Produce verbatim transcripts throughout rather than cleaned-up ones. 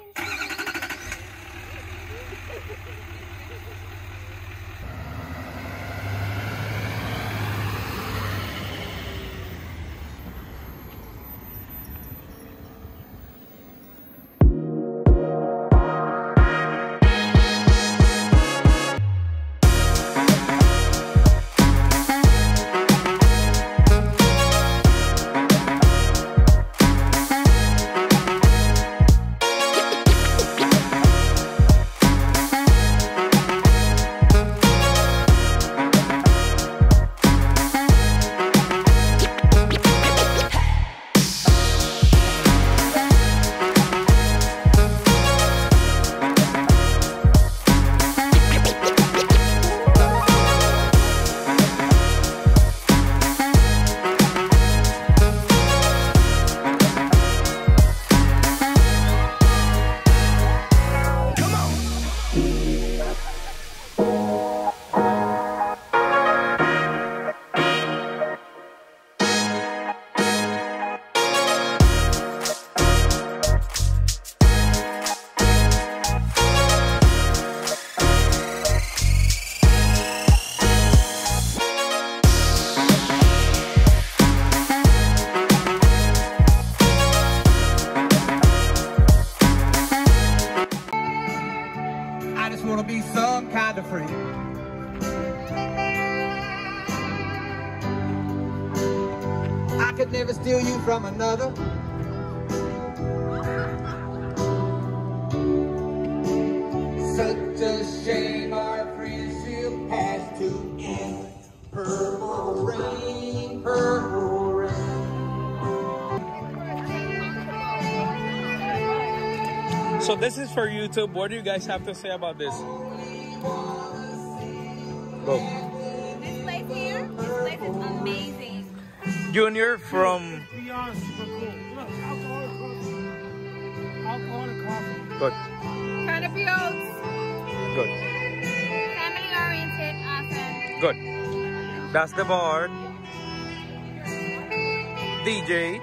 Could never steal you from another. Such a shame our friendship has to end. Purple rain, purple rain. So this is for YouTube. What do you guys have to say about this? Go. This place here, this place is amazing. Junior from... Beyond super cool. Look, alcoholic coffee. Alcoholic coffee. Good. Canopy Oats. Good. Family oriented, awesome. Good. That's the bar. D J.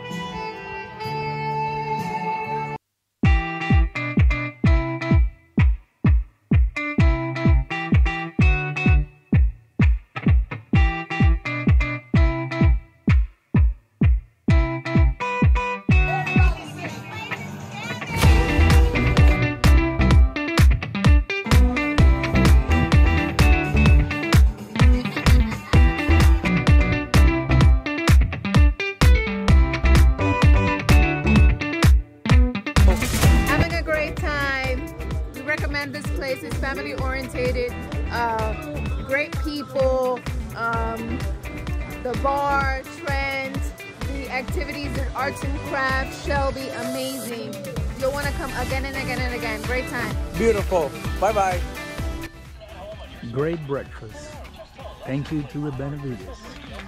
This place is family orientated, uh, great people, um, the bar, Trent, the activities in arts and crafts, Shelby, amazing. You'll want to come again and again and again. Great time. Beautiful. Bye bye. Great breakfast. Thank you to the Benavides.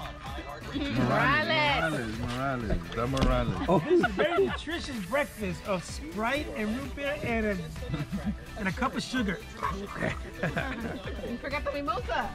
Morales. Morales. The Morales. Oh, this is a very nutritious breakfast of Sprite and root beer and a, and a cup of sugar. You forgot the mimosa.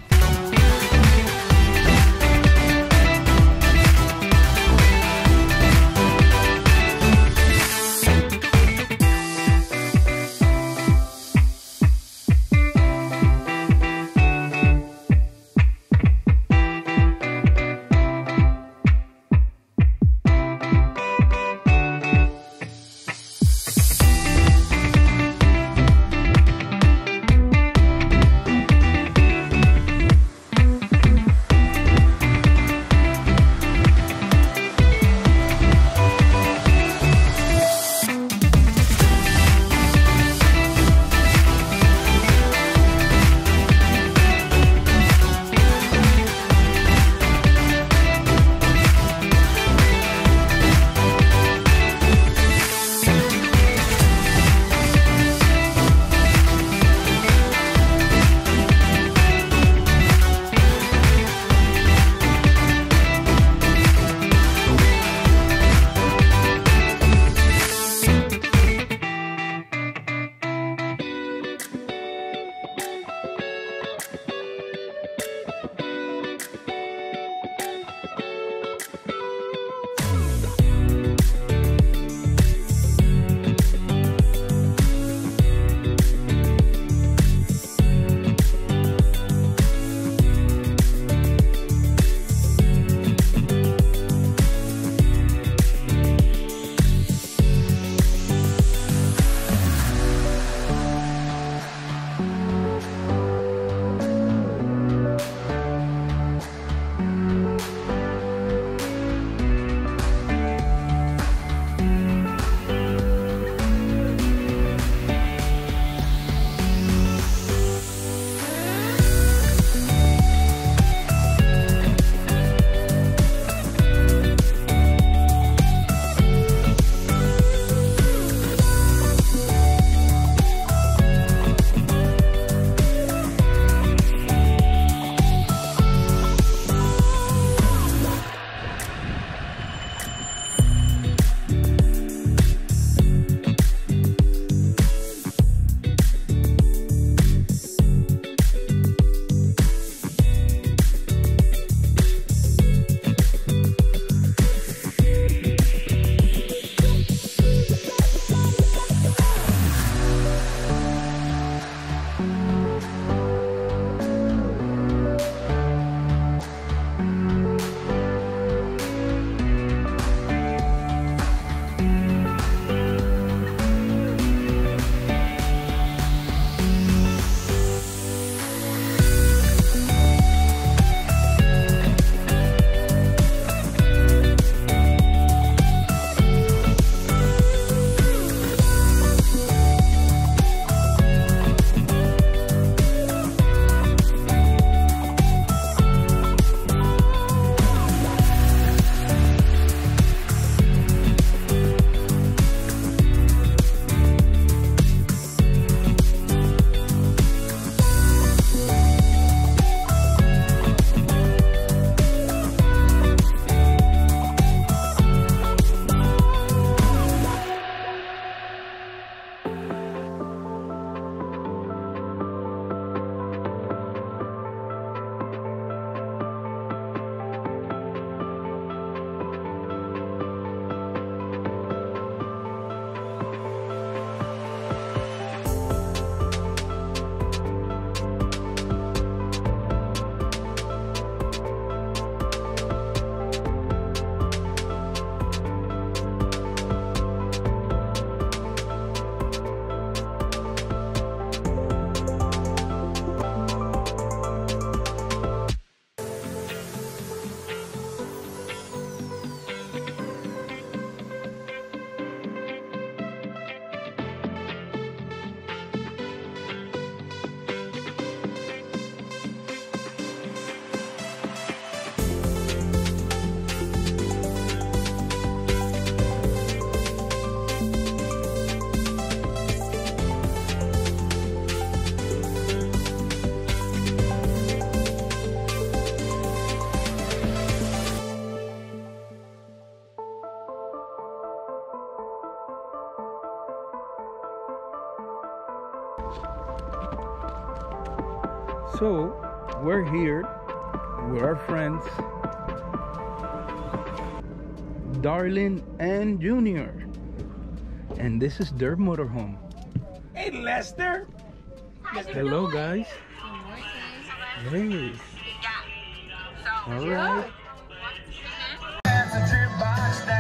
So we're here with our friends Darlene and Junior, and this is their motorhome. Hey, Lester. Hello, guys. Hey. All right. That's a trip box.